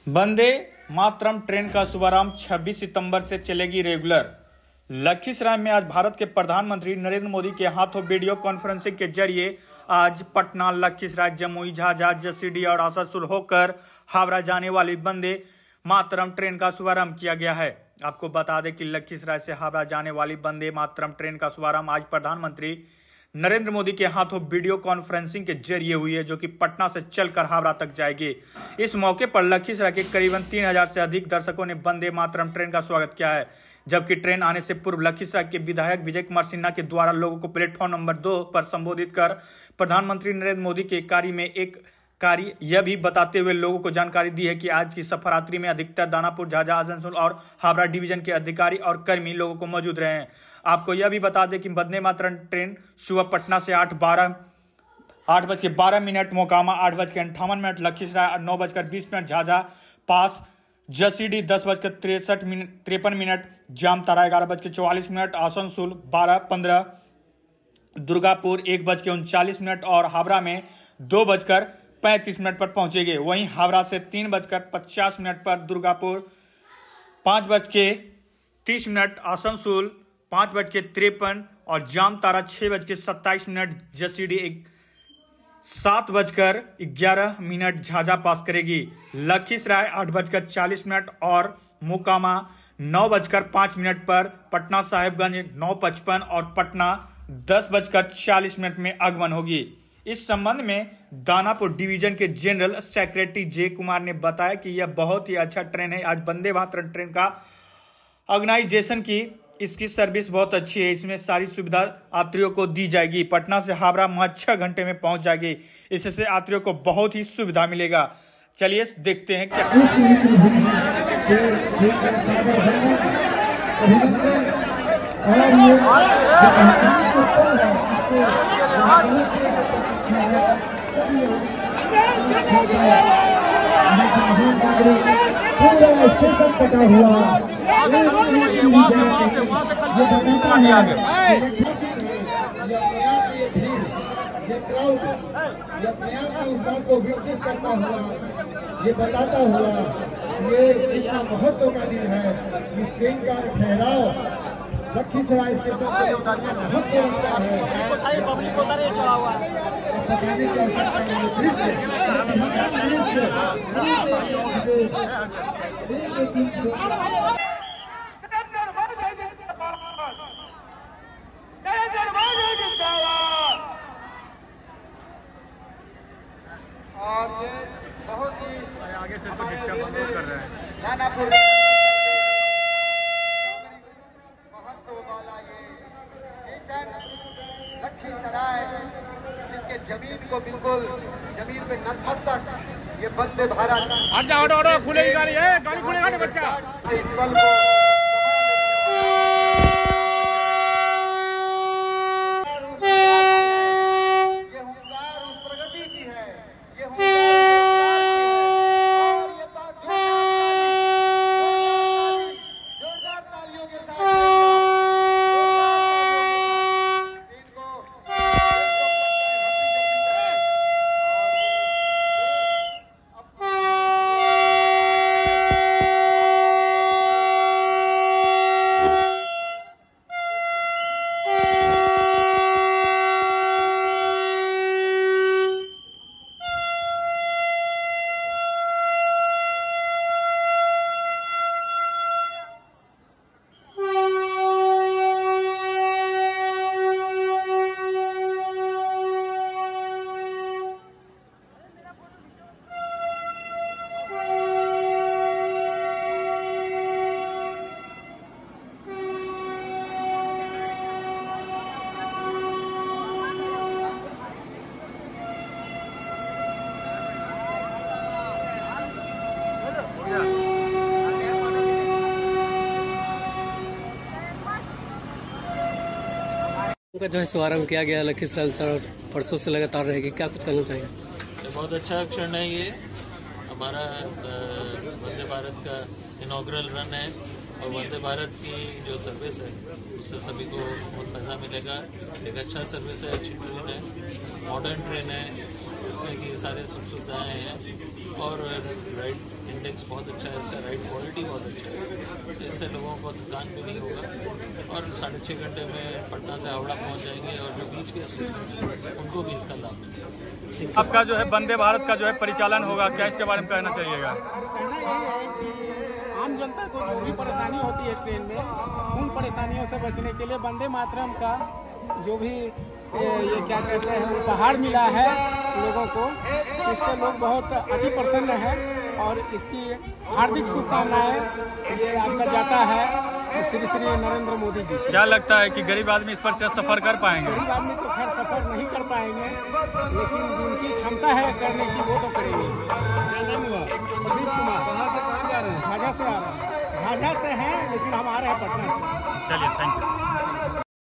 Vande Mataram train का शुभारंभ 26 सितंबर से चलेगी रेगुलर। लखीसराय में आज भारत के प्रधानमंत्री नरेंद्र मोदी के हाथों वीडियो कॉन्फ्रेंसिंग के जरिए आज पटना, लखीसराय, जमुई, झाझा, जसीडीह और आसनसोल होकर हावड़ा जाने वाली वंदे मातरम ट्रेन का शुभारंभ किया गया है। आपको बता दें कि लखीसराय से हावड़ा जाने वाली वंदे मातरम ट्रेन का शुभारंभ आज प्रधानमंत्री नरेंद्र मोदी के हाथों वीडियो कॉन्फ्रेंसिंग के जरिए हुई है, जो कि पटना से चलकर हावड़ा तक जाएगी। इस मौके पर लखीसराय के करीबन 3000 से अधिक दर्शकों ने वंदे मातरम ट्रेन का स्वागत किया है, जबकि ट्रेन आने से पूर्व लखीसराय के विधायक विजय कुमार सिन्हा के द्वारा लोगों को प्लेटफॉर्म नंबर 2 पर संबोधित कर प्रधानमंत्री नरेंद्र मोदी के कार्य में एक कार्य यह भी बताते हुए लोगों को जानकारी दी है कि आज की सफरात्रि में अधिकतर दानापुर, झाझा, आसनसोल और हावड़ा डिवीजन के अधिकारी और कर्मी लोगों को मौजूद रहे हैं। आपको यह भी बता दें कि वंदे मातरम ट्रेन सुबह पटना से 8:12 मोकामा, 8:58, लखीसराय 9:20, झाझा पास, जसीडीह 10:53, जामताड़ा 11:44, आसनसोल 12:15, दुर्गापुर 1:39 और हावड़ा में 2:35 पर पहुंचेंगे। वहीं हावड़ा से 3:50 पर दुर्गापुर, 5:30, आसनसोल 5:53 और जामताड़ा 6:27, जसीडीह 7:11 झाझा पास करेगी। लखीसराय 8:40 और मोकामा 9:05 पर, पटना साहिबगंज 9:55 और पटना 10:40 में आगमन होगी। इस संबंध में दानापुर डिवीजन के जनरल सेक्रेटरी जय कुमार ने बताया कि यह बहुत ही अच्छा ट्रेन है। आज वंदे मातरम ट्रेन का ऑर्गेनाइजेशन की इसकी सर्विस बहुत अच्छी है। इसमें सारी सुविधा यात्रियों को दी जाएगी। पटना से हावड़ा महज 6 घंटे में पहुंच जाएगी। इससे यात्रियों को बहुत ही सुविधा मिलेगा। चलिए देखते हैं क्या को विकसित करता हुआ, ये बताता हुआ ये इतना महत्व का दिन है। इस ट्रेन का ठहराव लखीसराय स्टेशन पर महत्व रखता है। और ये बहुत ही आगे से तो डिस्टर्ब कर रहे हैं। दानापुर महत्व वाला ये स्टेशन लखीसराय, जिसके जमीन को बिल्कुल जमीन पे नतमस्तक ये वंदे भारत खुलेगी गाड़ी है, गाड़ी खुलेगा ना बच्चा। इस पल को का जो है शुभारंभ किया गया लखीसराय परसों से लगातार रहेगी, क्या कुछ करना चाहिए? बहुत अच्छा क्षण है ये। हमारा वंदे भारत का इनॉग्रल रन है और वंदे भारत की जो सर्विस है उससे सभी को बहुत फायदा मिलेगा। एक अच्छा सर्विस है, अच्छी ट्रेन है, मॉडर्न ट्रेन है, इसमें कि सारे सुख सुविधाएँ हैं और राइट इंडेक्स बहुत अच्छा है, इसका राइड क्वालिटी बहुत अच्छा है, इससे लोगों को थकान भी नहीं होगा और 6.5 घंटे में पटना से हावड़ा पहुँच जाएंगे और जो बीच के स्टेशन हैं उनको भी इसका लाभ मिलेगा। आपका जो है वंदे भारत का जो है परिचालन होगा, क्या इसके बारे में कहना चाहिएगा? कहना यही है कि आम जनता को जो भी परेशानी होती है ट्रेन में, उन परेशानियों से बचने के लिए वंदे मातरम का जो भी ये क्या कहते हैं उपहार मिला है लोगों को, इससे लोग बहुत अति प्रसन्न हैं और इसकी हार्दिक शुभकामनाएं ये आपका जाता है श्री श्री नरेंद्र मोदी जी। क्या लगता है कि गरीब आदमी इस पर से सफर कर पाएंगे? गरीब आदमी तो खैर सफर नहीं कर पाएंगे, लेकिन जिनकी क्षमता है करने की वो तो करेंगे। प्रदीप कुमार। कहाँ से कहाँ जा रहे हैं? झाझा से आ रहे हैं। झाझा से हैं लेकिन हम आ रहे हैं पटना से। चलिए, थैंक यू।